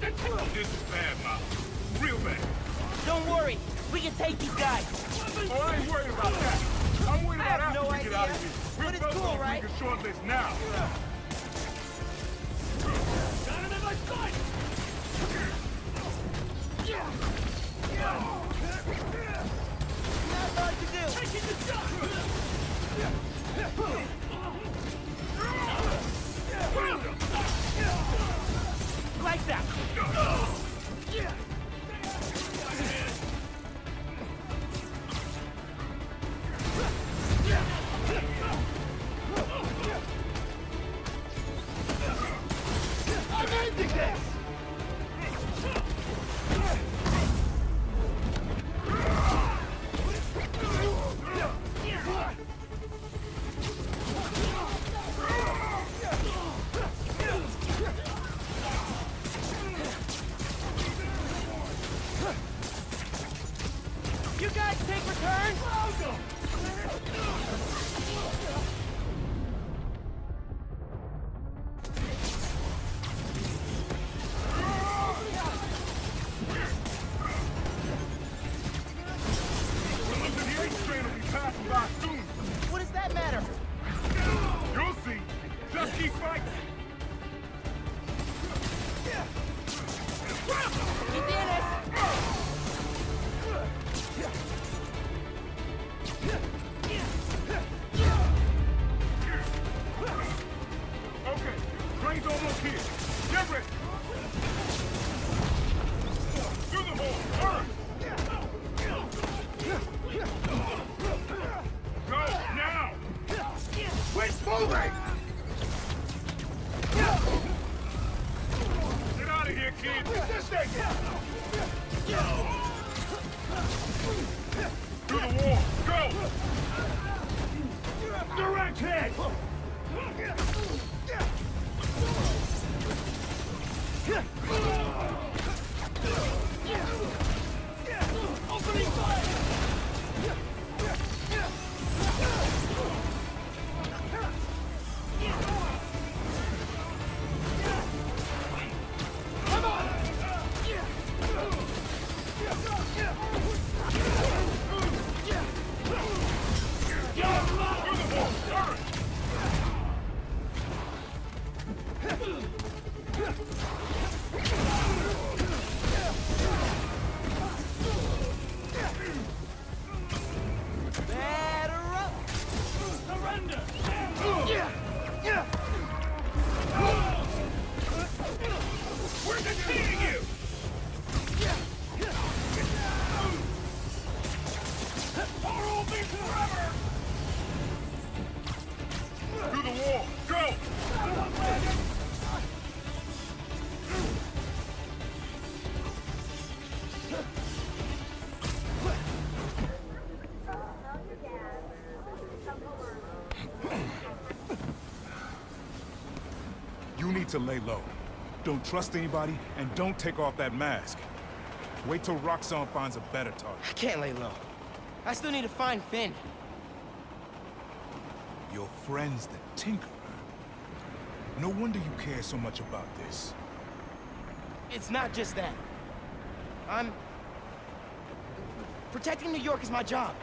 This is bad, Mom. Real bad. Don't worry, we can take these guys. Oh, I ain't worried about that. I'm worried about have after no we get out of idea, here. but We're it's both cool, on right? a short list now. Got him in my sight! Not hard to do. Taking the shot! Like that. I'm ending this! You guys take return? Well, listen, the H train will be passing by soon. What does that matter? You'll see. Just keep fighting. ¿Qué tienes? Okay, train's almost here. Get ready. Through the hole. Hurry. Go, now. Quit moving! Get out of here, kid. Resisting! Through the wall. Go. Direct hit! Opening fire! Come on! Through the wall. Hurry. Batter up. Surrender! We're defeating you. Or will be forever! Through the wall. Go. You need to lay low. Don't trust anybody, and don't take off that mask. Wait till Roxxon finds a better target. I can't lay low. I still need to find Finn. Your friend's the Tinkerer. No wonder you care so much about this. It's not just that. Protecting New York is my job.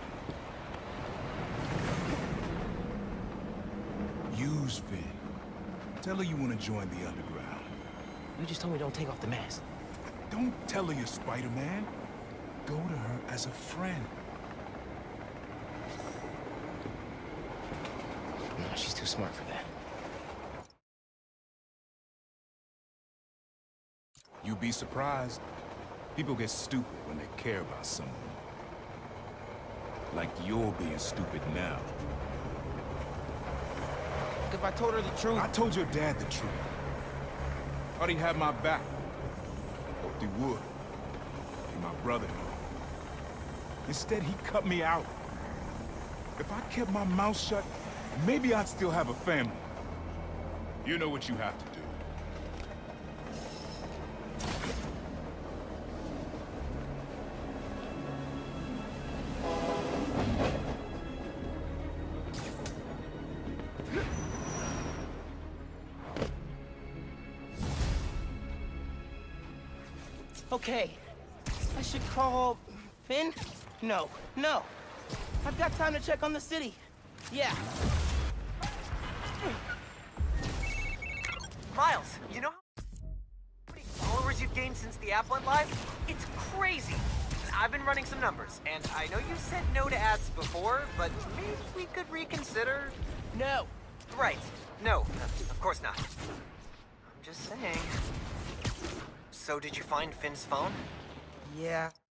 Use Finn. Tell her you want to join the underground. You just told me don't take off the mask. Don't tell her you're Spider-Man. Go to her as a friend. No, she's too smart for that. You'd be surprised. People get stupid when they care about someone. Like you're being stupid now. If I told her the truth... I told your dad the truth. Thought he had my back. Hoped he would. Be my brother. Instead, he cut me out. If I kept my mouth shut, maybe I'd still have a family. You know what you have to do. Okay. I should call... Finn? No. I've got time to check on the city. Yeah. Miles, you know how many followers you've gained since the app went live? It's crazy. I've been running some numbers, and I know you said no to ads before, but maybe we could reconsider... No. Right. No, of course not. I'm just saying. So did you find Finn's phone? Yeah,